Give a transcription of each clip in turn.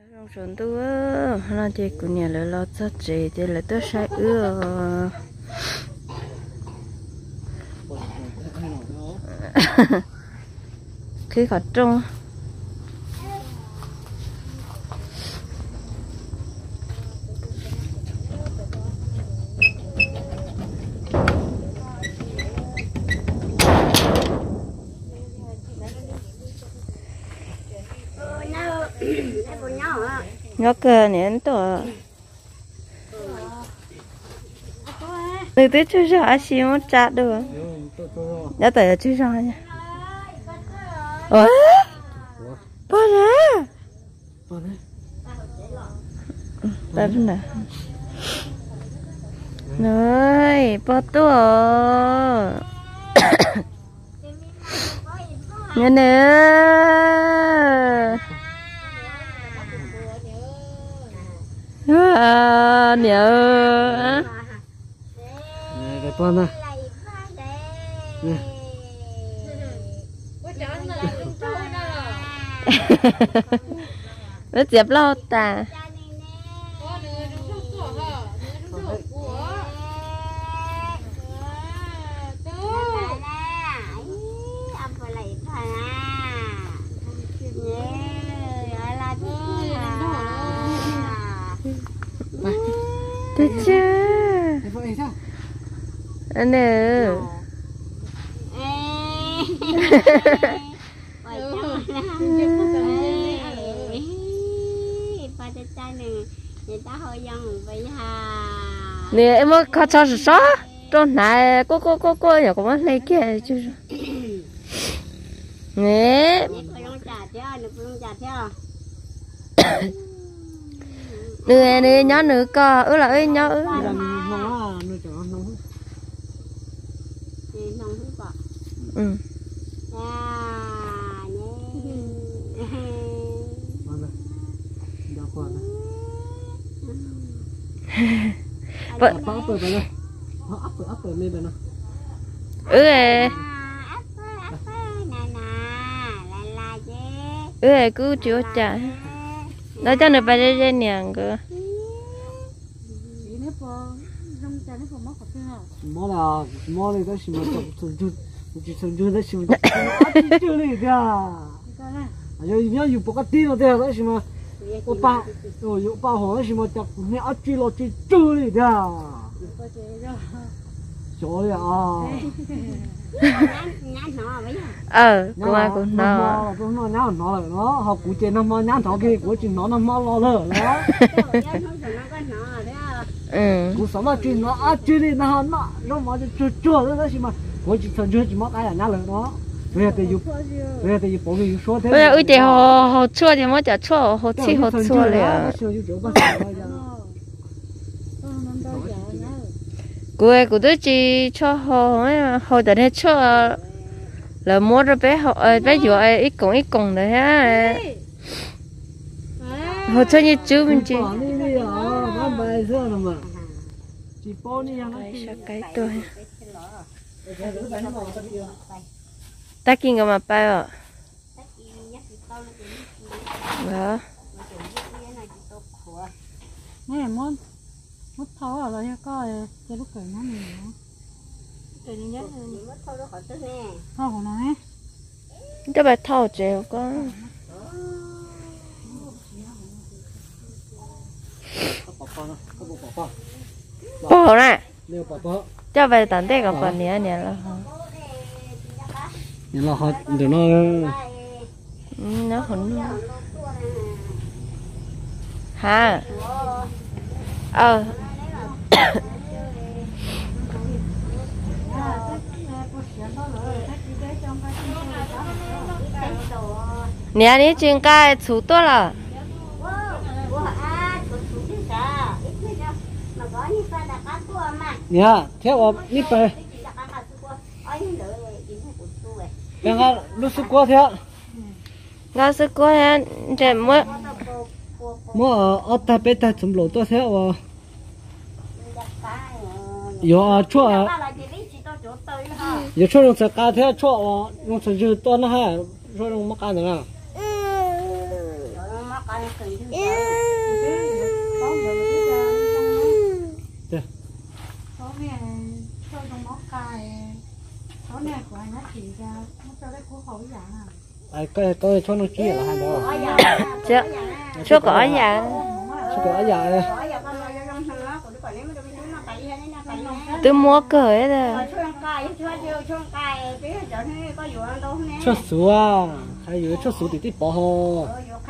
trong sườn tôi nó chỉ của nhà là lo cho chị thì là tôi sai ưa khi khó trông nó cơ nén tổ từ từ chú rõ xí một chặt được đã tới chú rõ nha ủa bao ra ta bên này nơi bao tuổi nghe nè nhớ cái con này nó dẹp lâu ta được chưa anh nè nè em mới có cho số trong này cô nhà cũng lấy kia chứ nè nè nhớ nữa co là ơi nhớ ừ cứ chưa trả nó cho nó phải ra nhàng cơ mò này đó xí mà chỉ sống chung đó xí mà chưa này kìa rồi nhớ dùng bọc tin nó thế đó xí mà opa rồi opa họ đó xí mà chặt mẹ ăn chui lo chui chưa này kìa trời cô ai cũng nó nó là nó học cụ trên nó mò nhán thọ kia của chuyện nó mò lo lơ đó cụ sống mà chuyện nó ăn chui đi nó mà chua đó xí mà của chuyện sống chung chỉ mò cái là nhá lợn đó bây giờ thì bỏ người số thế bây giờ ơi thì họ chua thì mới chả chua họ chỉ họ chua liền cô tôi chỉ cho họ để cho là mua rồi bé vừa ít cùng đấy ha họ cho như chú mình chỉ cái tôi ta kinh cái mà bay à đó nè món mất thấu rồi có cái lúc cười nó nhiều cười đi nhất thấu của nó ấy cho bà thấu chèo con bỏ nè cho bà tận thế còn phần nhẹ nhẹ là nhưng là họ để nó hỗn ha nè ní chuyện cái chủ tốt là nha theo ít về đang ăn lúc sức quá thế ngã sức quá hen trẻ mới ở ta bé ta chấm lỗ tôi theo giờ chua giờ chua nó sẽ cá theo chua nó sẽ dư to nó ha chua nó mắc ăn được à có mẹ cho trong móc cài có nè của anh nó chỉ ra nó cho đấy cũng khẩu giả à cái cho nó kia là hai đó chưa có nhà chưa có nhà đây tôi mua cởi rồi cho số à hay có cho số thì tí bỏ hồ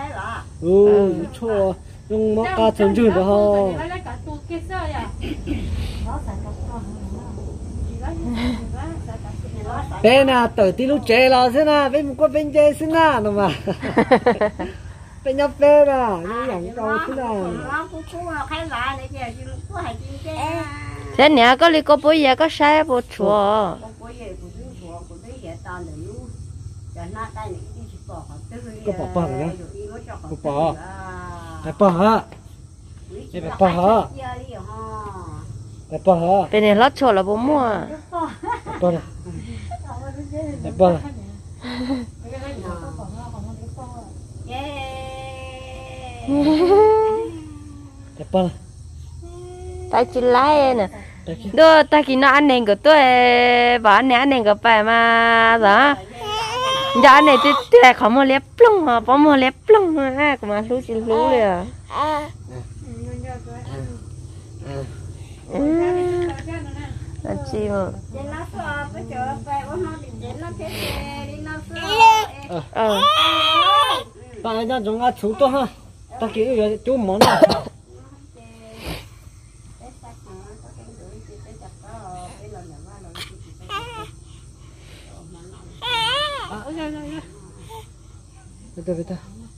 cho用毛嘎成就的吼。bên à tới tí lúc chế là thế nào bên một con bên chế thế nào nó mà bên nhập bên à những dạng cầu thế nào thế nè có lý có bố giờ có sai bố chùa có bỏ bờ nhá bỏ hả bỏ hả bỏ hả bỏ hả bên này lót chùa là bố mua bỏ này bỏ này bỏ này tại chỉ lái nè đó ta khi nó ăn nền của tôi bảo anh này ăn nền của bà mà đó giờ anh này tôi không mua lép plong mà bỏ mua lép plong mà cũng mà lú chỉ lú liền là chi mà bà ấy ra chúng ta chú to ha ta kêu chú món nào Betul betul.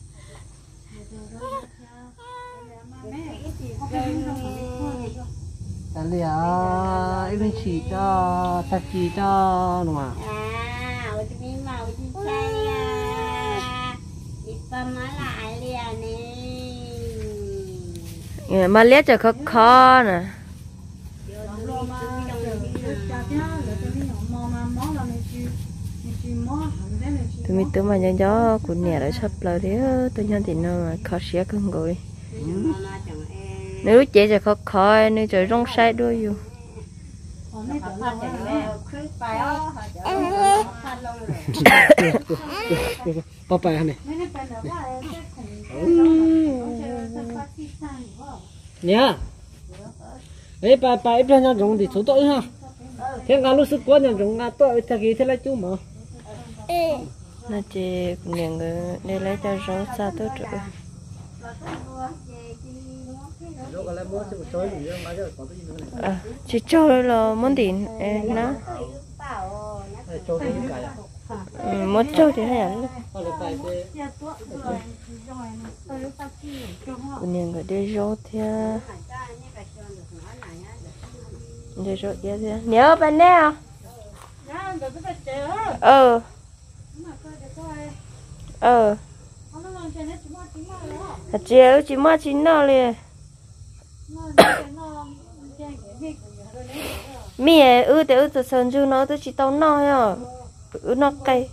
Tali à, ini chỉ cho, ta chỉ cho, đúng không? Mà lẽ cho khó nè. Tụi mình tụi mà nhân gió của nhà đã sắp lâu thế tôi nhân thì nó khó xé cưng rồi nếu chế cho khó nếu trời rong sai đôi dù Papa này nhá ấy bà ấy bên nhau dùng thì số tội ha thế ngã lúc sức quá nhà dùng ngã tội thật kỳ thế là chú mà nó chỉ những người để lấy cho rau xa tốt rồi chỉ cho là muốn tiền nó muốn cho thì hay là những người đi rau thì đi rau thì nhớ bên nào chiều chỉ mua chín nào liền mẹ từ sơn chu nó từ chỉ tao nó nhá nó cay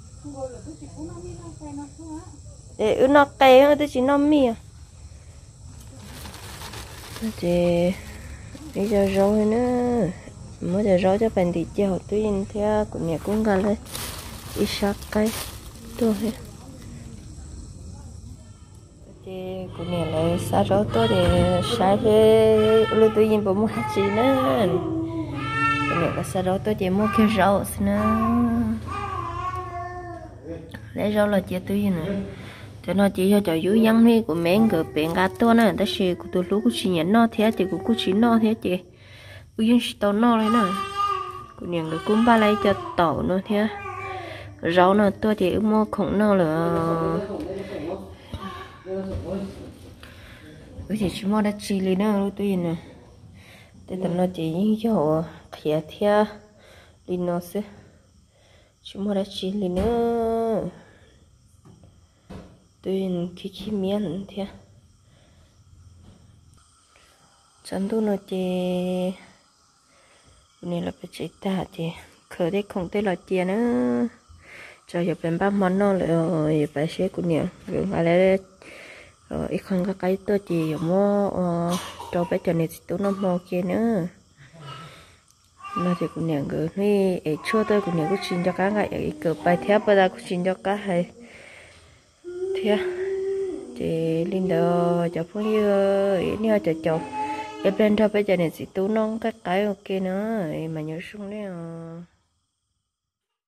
để nó cay từ chỉ nó mía thì bây giờ rồi nữa mới giờ rồi cho bạn đi chơi tuy nhiên theo của nhà cũng gần đấy ít sắc cay tôi thì của nhà là xa rồi tôi để sai cái lúc tôi nhìn bộ mua hạt gì nữa của nhà là xa rồi tôi chỉ mua cái rau nữa lấy rau là chỉ tôi nữa cho nó chỉ cho dưới dân đi của mấy người bệnh gà to nữa ta sẽ của tôi lúc của chị nhận nó thế thì của chị nó thế chị của dân tàu nó này nè của nhà người cũng ba lấy cho tàu nó thế rau nó tôi chỉ mua khổng nó là cái gì chỉ mua đã chi lý nữa lúc tôi nè để tụi nó chỉ những chỗ khía thia lý nó sẽ chỉ mua đã chi lý nữa tôi khi miếng thia chân tôi nó chỉ này là phải chỉ ta thì khởi đấy không tới là tiền nữa cho giờ bên ba món nó lại phải xé của nhiều rồi mà lại rồi ít không có cái tôi chỉ mua cho bé cho nên tôi nó mua kia nữa nó thì cũng nhận cái này ấy chua tôi cũng nhận cái xin cho cá cái cái bài theo bây giờ cũng xin cho cá hay thế chị linh đồ cho phong như ấy nè cho em lên cho bé cho nên tôi nó cái ok nữa mà nhớ xuống đấy